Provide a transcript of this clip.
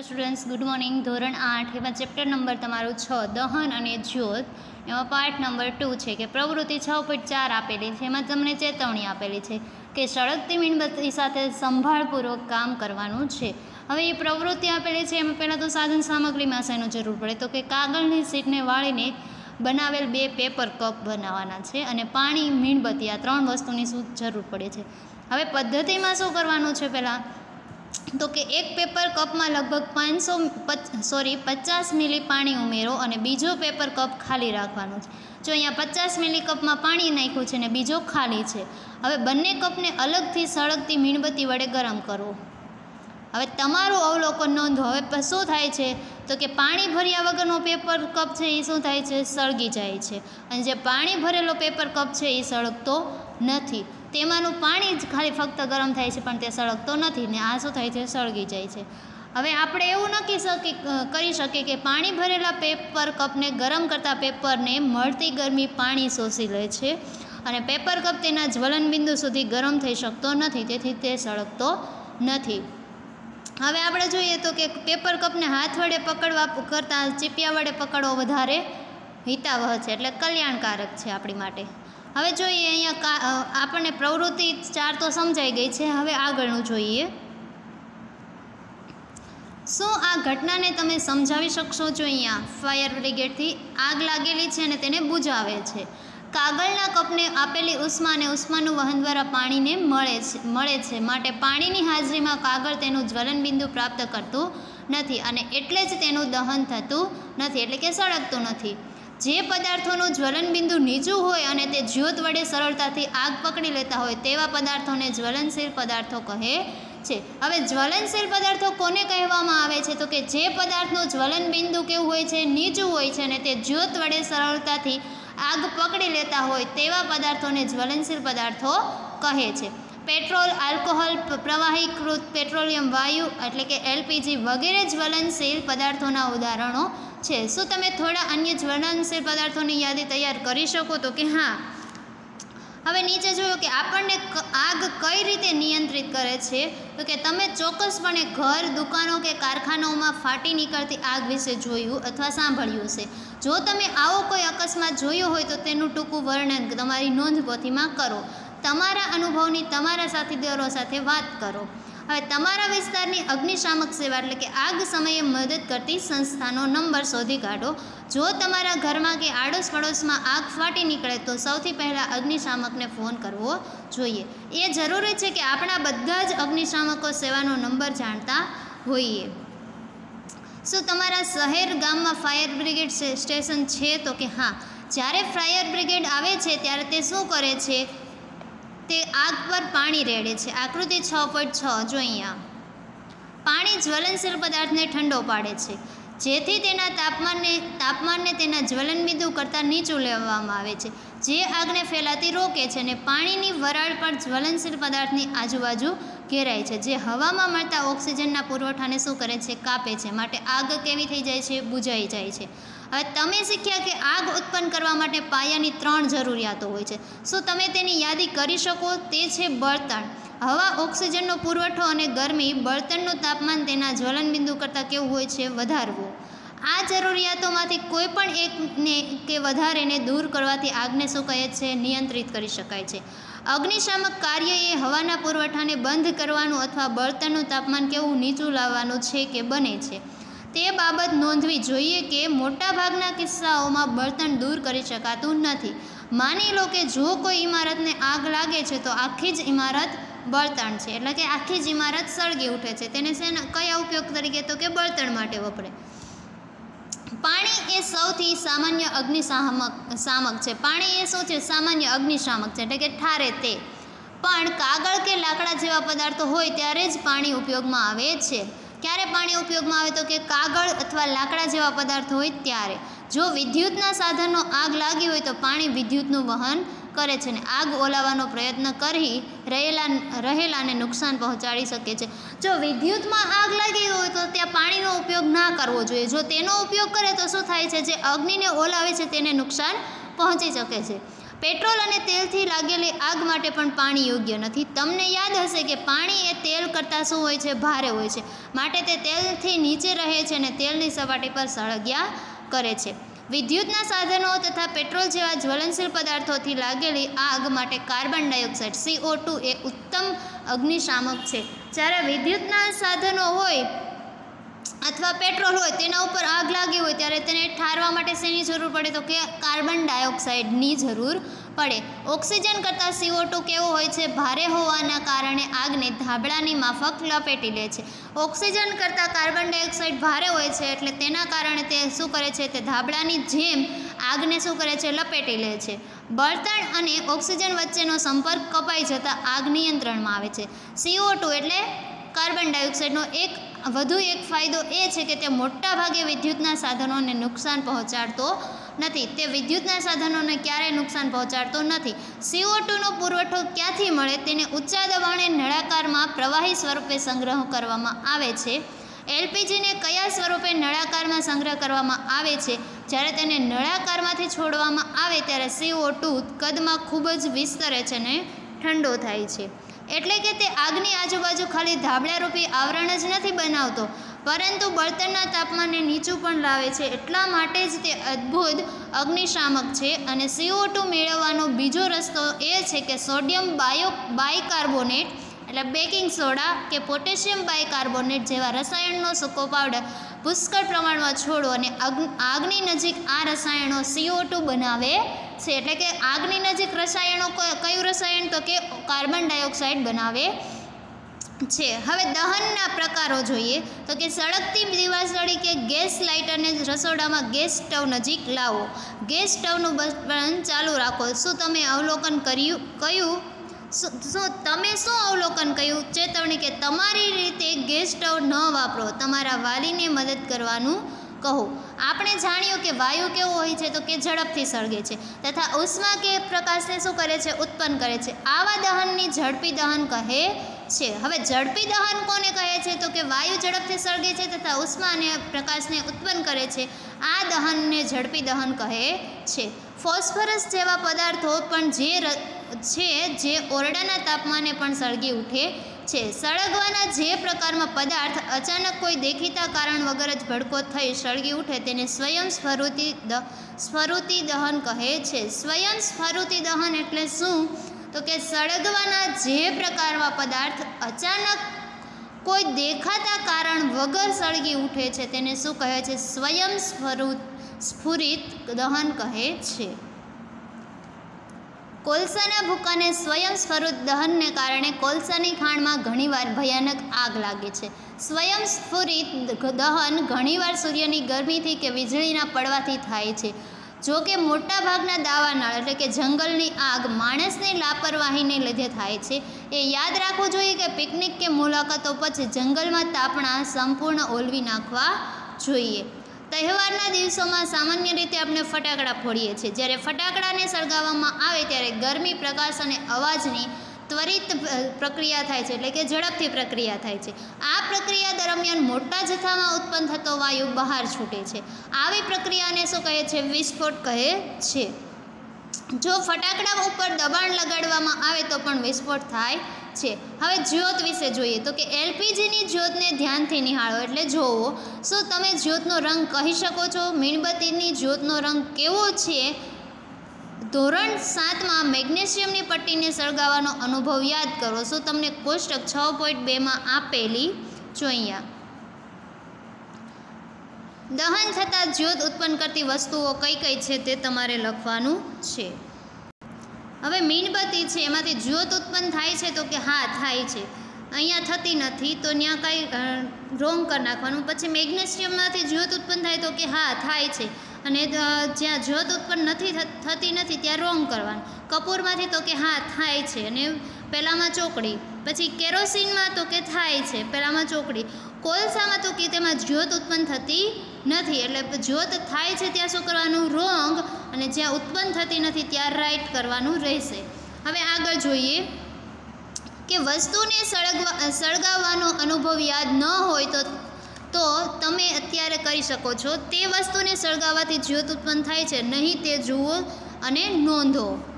Hello students, good morning. ધોરણ 8 એમાં chapter number તમારું 6 દહન અને જ્યોત, એમાં પાર્ટ નંબર 2 છે કે પ્રવૃત્તિ 6.4 આપેલી છે. એમાં તમને ચેતવણી આપેલી છે કે સળગતી મીણબત્તી સાથે સંભાળપૂર્વક કામ કરવાનું છે. હવે એ પ્રવૃત્તિ આપેલી છે એમાં પહેલાં તો સાધન સામગ્રીમાં શેનું જરૂર પડે તો કે કાગળની શીટને વાળીને બનાવેલ 2 પેપર કપ બનાવવાના છે અને પાણી, મીણબત્તી, આ 3 વસ્તુની શું જરૂર પડે છે. હવે પદ્ધતિમાં શું કરવાનું છે પહેલાં તો કે એક પેપર કપમાં લગભગ 50 મિલી પાણી ઉમેરો અને બીજો પેપર કપ ખાલી રાખવાનો છે. જો અહીંયા 50 મિલી કપમાં પાણી નાખ્યું છે ને બીજો ખાલી છે. હવે બંને કપને અલગથી સળગતી મીણબત્તી વડે ગરમ કરો. હવે તમારું અવલોકન નોંધો. હવે શું થાય છે તો કે પાણી ભર્યા વગરનો પેપર કપ છે એ શું થાય છે, સળગી જાય છે. અને જે પાણી ભરેલો પેપર કપ છે એ સળગતો નથી. તેમાંનું પાણી જ ખાલી ફક્ત ગરમ થાય છે પણ તે સળગતો નથી ને આ શું થાય છે, સળગી જાય છે. હવે આપણે એવું કરી શકીએ કે પાણી ભરેલા પેપર કપને ગરમ કરતાં પેપરને મળતી ગરમી પાણી શોષી લે છે અને પેપર કપ તેના જ્વલન બિંદુ સુધી ગરમ થઈ શકતો નથી, તેથી તે સળગતો નથી. હવે આપણે જોઈએ તો કે પેપર કપને હાથ વડે પકડવા કરતાં ચીપિયા વડે પકડવો વધારે હિતાવહ છે, એટલે કલ્યાણકારક છે આપણી માટે. હવે જોઈએ અહીંયા આપણને પ્રવૃત્તિ 4 તો સમજાઈ ગઈ છે. હવે આગળનું જોઈએ. શું આ ઘટનાને તમે સમજાવી શકશો? જો અહીંયા ફાયર બ્રિગેડથી આગ લાગેલી છે અને તેને બુઝાવે છે. કાગળના કપને આપેલી ઉષ્મા અને ઉષ્માનું વહન દ્વારા પાણીને મળે છે માટે પાણીની હાજરીમાં કાગળ તેનું જ્વલન બિંદુ પ્રાપ્ત કરતું નથી અને એટલે જ તેનું દહન થતું નથી, એટલે કે સળગતું નથી. જે પદાર્થોનું જ્વલન બિંદુ નીચું હોય અને તે જ્યોત વડે સરળતાથી આગ પકડી લેતા હોય તેવા પદાર્થોને જ્વલનશીલ પદાર્થો કહે છે. હવે જ્વલનશીલ પદાર્થો કોને કહેવામાં આવે છે તો કે જે પદાર્થનું જ્વલન બિંદુ કેવું હોય છે, નીચું હોય છે અને તે જ્યોત વડે સરળતાથી આગ પકડી લેતા હોય તેવા પદાર્થોને જ્વલનશીલ પદાર્થો કહે છે. પેટ્રોલ, આલ્કોહોલ, પ્રવાહીકૃત પેટ્રોલિયમ વાયુ એટલે કે એલપીજી વગેરે જ્વલનશીલ પદાર્થોના ઉદાહરણો છે. શું તમે થોડા અન્ય જ્વલનશીલ પદાર્થોની યાદી તૈયાર કરી શકો? તો કે હા. હવે નીચે જોયું કે આપણને આગ કઈ રીતે નિયંત્રિત કરે છે તો કે તમે ચોક્કસપણે ઘર, દુકાનો કે કારખાનાઓમાં ફાટી નીકળતી આગ વિશે જોયું અથવા સાંભળ્યું છે. જો તમે આવો કોઈ અકસ્માત જોયો હોય તો તેનું ટૂંકું વર્ણન તમારી નોંધપોથીમાં કરો. તમારા અનુભવની તમારા સાથીદારો સાથે વાત કરો. હવે તમારા વિસ્તારની અગ્નિશામક સેવા એટલે કે આગ સમયે મદદ કરતી સંસ્થાનો નંબર શોધી કાઢો. જો તમારા ઘરમાં કે આડોશ પડોશમાં આગ ફાટી નીકળે તો સૌથી પહેલાં અગ્નિશામકને ફોન કરવો જોઈએ. એ જરૂરી છે કે આપણા બધા જ અગ્નિશામકો સેવાનો નંબર જાણતા હોઈએ. શું તમારા શહેર, ગામમાં ફાયર બ્રિગેડ સ્ટેશન છે? તો કે હા. જ્યારે ફાયર બ્રિગેડ આવે છે ત્યારે તે શું કરે છે, તે આગ પર પાણી રેડે છે. આકૃતિ 6.6 જો અહીંયા પાણી જ્વલનશીલ પદાર્થને ઠંડો પાડે છે જેથી તેના તાપમાનને તેના જ્વલન બિંદુ કરતાં નીચું લેવામાં આવે છે, જે આગને ફેલાતી રોકે છે અને પાણીની વરાળ પર જ્વલનશીલ પદાર્થની આજુબાજુ ઘેરાય છે, જે હવામાં મળતા ઓક્સિજનના પુરવઠાને શું કરે છે, કાપે છે. માટે આગ કેવી થઈ જાય છે, બુઝાઈ જાય છે. હવે તમે શીખ્યા કે આગ ઉત્પન્ન કરવા માટે પાયાની 3 જરૂરિયાતો હોય છે. શું તમે તેની યાદી કરી શકો? તે છે બળતણ, હવા, ઓક્સિજનનો પુરવઠો અને ગરમી. બળતણનું તાપમાન તેના જ્વલન બિંદુ કરતાં કેવું હોય છે, વધારવું. આ જરૂરિયાતોમાંથી કોઈ પણ એકને કે વધારેને દૂર કરવાથી આગને શું કહે છે, નિયંત્રિત કરી શકાય છે. અગ્નિશામક કાર્ય એ હવાના પુરવઠાને બંધ કરવાનું અથવા બળતણનું તાપમાન કેવું નીચું લાવવાનું છે કે બને છે. તે બાબત નોંધવી જોઈએ કે મોટાભાગના કિસ્સાઓમાં બળતણ દૂર કરી શકાતું નથી. માની લો કે જો કોઈ ઇમારતને આગ લાગે છે તો આખી જ ઇમારત બળતણ છે, એટલે કે આખી જ ઇમારત સળગી ઉઠે છે. તેને કયા ઉપયોગ તરીકે તો કે બળતણ માટે વપરાય. પાણી એ સૌથી સામાન્ય અગ્નિશામક છે. પાણી એ શું છે, સામાન્ય અગ્નિશામક છે, એટલે કે ઠારે તે. પણ કાગળ કે લાકડા જેવા પદાર્થો હોય ત્યારે જ પાણી ઉપયોગમાં આવે છે. ક્યારે પાણી ઉપયોગમાં આવે તો કે કાગળ અથવા લાકડા જેવા પદાર્થો હોય ત્યારે. જો વિદ્યુતના સાધનો આગ લાગી હોય તો પાણી વિદ્યુતનું વહન કરે છે અને આગ ઓલાવવાનો પ્રયત્ન કરી રહેલાને નુકસાન પહોંચાડી શકે છે. જો વિદ્યુતમાં આગ લાગી હોય તો ત્યાં પાણીનો ઉપયોગ ના કરવો જોઈએ. જો તેનો ઉપયોગ કરે તો શું થાય છે, જે અગ્નિને ઓલાવે છે તેને નુકસાન પહોંચી શકે છે. પેટ્રોલ અને તેલથી લાગેલી આગ માટે પણ પાણી યોગ્ય નથી. તમને યાદ હશે કે પાણી એ તેલ કરતાં શું હોય છે? ભારે હોય છે. માટે તે તેલથી નીચે રહે છે અને તેલની સપાટી પર સળગ્યા કરે છે. વિદ્યુતના સાધનો તથા પેટ્રોલ જેવા જ્વલનશીલ પદાર્થોથી લાગેલી આગ માટે કાર્બન ડાયોક્સાઇડ CO2 એ ઉત્તમ અગ્નિશામક છે. જ્યારે વિદ્યુતના સાધનો હોય અથવા પેટ્રોલ હોય તેના ઉપર આગ લાગી હોય ત્યારે તેને ઠારવા માટે શેની જરૂર પડે? તો કે કાર્બન ડાયોક્સાઇડની જરૂર પડે. ઓક્સિજન કરતાં CO2 કેવો હોય છે? ભારે હોવાના કારણે આગને ધાબળાની માફક લપેટી લે છે. ઓક્સિજન કરતાં કાર્બન ડાયોક્સાઇડ ભારે હોય છે એટલે તેના કારણે તે શું કરે છે? તે ધાબળાની જેમ આગને શું કરે છે? લપેટી લે છે. બળતણ અને ઓક્સિજન વચ્ચેનો સંપર્ક કપાઈ જતાં આગ નિયંત્રણમાં આવે છે. CO2 એટલે કાર્બન ડાયોક્સાઇડનો વધુ એક ફાયદો એ છે કે તે મોટા ભાગે વિદ્યુતના સાધનોને નુકસાન પહોંચાડતો નથી. તે વિદ્યુતના સાધનોને ક્યારેય નુકસાન પહોંચાડતો નથી. CO2નો પુરવઠો ક્યાંથી મળે? તેને ઊંચા દબાણે નળાકારમાં પ્રવાહી સ્વરૂપે સંગ્રહ કરવામાં આવે છે. LPGને કયા સ્વરૂપે નળાકારમાં સંગ્રહ કરવામાં આવે છે? જ્યારે તેને નળાકારમાંથી છોડવામાં આવે ત્યારે CO2 કદમાં ખૂબ જ વિસ્તરે છે અને ઠંડો થાય છે. એટલે કે તે આગની આજુબાજુ ખાલી ધાબળારૂપી આવરણ જ નથી બનાવતો, પરંતુ બળતણના તાપમાનને નીચું પણ લાવે છે. એટલા માટે જ તે અદ્ભુત અગ્નિશામક છે. અને CO2 મેળવવાનો બીજો રસ્તો એ છે કે સોડિયમ બાયકાર્બોનેટ એટલે બેકિંગ સોડા કે પોટેશિયમ બાયકાર્બોનેટ જેવા રસાયણનો સૂકો પાવડર પુષ્કળ પ્રમાણમાં છોડો અને આગની નજીક આ રસાયણો CO2 બનાવે છે. એટલે કે આગની નજીક રસાયણો કયું રસાયણ? તો કે કાર્બન ડાયોક્સાઇડ બનાવે છે. હવે દહનના પ્રકારો જોઈએ તો કે સળગતી દિવાસળી કે ગેસ લાઇટરને રસોડામાં ગેસ સ્ટવ નજીક લાવો. ગેસ સ્ટવનું બટન ચાલુ રાખો. શું તમે અવલોકન કર્યું? શું અવલોકન કર્યું? ચેતવણી કે તમારી રીતે ગેસ સ્ટવ ન વાપરો. તમારા વાલીને મદદ કરવાનું કહો. આપણે જાણ્યું કે વાયુ કેવો હોય છે? તો કે ઝડપથી સળગે છે તથા ઉષ્મા કે પ્રકાશને શું કરે છે? ઉત્પન્ન કરે છે. આવા દહનની ઝડપી દહન કહે છે. હવે ઝડપી દહન કોને કહે છે? તો કે વાયુ ઝડપથી સળગે છે તથા ઉષ્મા અને પ્રકાશને ઉત્પન્ન કરે છે. આ દહનને ઝડપી દહન કહે છે. ફોસ્ફરસ જેવા પદાર્થો પણ જે ઓરડાના તાપમાને પણ સળગી ઉઠે છે. સળગવાના જે પ્રકારમાં પદાર્થ અચાનક કોઈ દેખીતા કારણ વગર જ ભડકો થઈ સળગી ઉઠે તેને સ્વયં સ્ફુરિત દહન કહે છે. સ્વયં સ્ફુરિત દહન એટલે શું? તો કે સળગવાના જે પ્રકારમાં પદાર્થ અચાનક કોઈ દેખાતા કારણ વગર સળગી ઉઠે છે તેને શું કહે છે? સ્વયં સ્ફુરિત દહન કહે છે. કોલસાના ભૂકાને સ્વયં સ્ફુરિત દહનને કારણે કોલસાની ખાણમાં ઘણીવાર ભયાનક આગ લાગે છે. સ્વયં સ્ફુરિત દહન ઘણીવાર સૂર્યની ગરમીથી કે વીજળીના પડવાથી થાય છે. જો કે મોટાભાગના દાવાનળ એટલે કે જંગલની આગ માણસની લાપરવાહીને લીધે થાય છે. એ યાદ રાખવું જોઈએ કે પિકનિક કે મુલાકાતો પછી જંગલમાં તાપણા સંપૂર્ણ ઓલવી નાખવા જોઈએ. તહેવારના દિવસોમાં સામાન્ય રીતે આપણે ફટાકડા ફોડીએ છીએ. જ્યારે ફટાકડાને સળગાવવામાં આવે ત્યારે ગરમી, પ્રકાશ અને અવાજની ત્વરિત પ્રક્રિયા થાય છે, એટલે કે ઝડપથી પ્રક્રિયા થાય છે. આ પ્રક્રિયા દરમિયાન મોટા જથ્થામાં ઉત્પન્ન થતો વાયુ બહાર છૂટે છે. આવી પ્રક્રિયાને શું કહે છે? વિસ્ફોટ કહે છે. જો ફટાકડા ઉપર દબાણ લગાડવામાં આવે તો પણ વિસ્ફોટ થાય છે. હવે જ્યોત વિશે જોઈએ તો કે LPGની જ્યોતને ધ્યાનથી નિહાળો એટલે જોવો. શું તમે જ્યોતનો રંગ કહી શકો છો? મીણબત્તીની જ્યોતનો રંગ કેવો છે? ધોરણ 7માં મેગ્નેશિયમની પટ્ટીને સળગાવવાનો અનુભવ યાદ કરો. શું તમને કોષ્ટક 6.2માં આપેલી જોઈએ. દહન થતાં જ્યોત ઉત્પન્ન કરતી વસ્તુઓ કઈ કઈ છે તે તમારે લખવાનું છે. હવે મીણબત્તી છે એમાંથી જ્યોત ઉત્પન્ન થાય છે તો કે હા થાય છે. અહીંયા થતી નથી તો ત્યાં કાંઈ રોંગ કરી નાખવાનું. પછી મેગ્નેશિયમમાંથી જ્યોત ઉત્પન્ન થાય તો કે હા થાય છે અને જ્યાં જ્યોત ઉત્પન્ન થતી નથી ત્યાં રોંગ કરવાનું. કપૂરમાંથી તો કે હા થાય છે અને પહેલાંમાં ચોકડી. પછી કેરોસીનમાં તો કે થાય છે, પહેલાંમાં ચોકડી. કોલસામાં તો કે તેમાં જ્યોત ઉત્પન્ન થતી નથી એટલે જ્યોત થાય છે ત્યાં શું કરવાનું? રોંગ. અને જ્યાં ઉત્પન્ન થતી નથી ત્યાં રાઈટ કરવાનું રહેશે. હવે આગળ જોઈએ કે વસ્તુને સળગાવવાનો અનુભવ યાદ ન હોય તો તમે અત્યારે કરી શકો છો. તે વસ્તુને સળગાવવાથી જ્યોત ઉત્પન્ન થાય છે નહીં તે જુઓ અને નોંધો.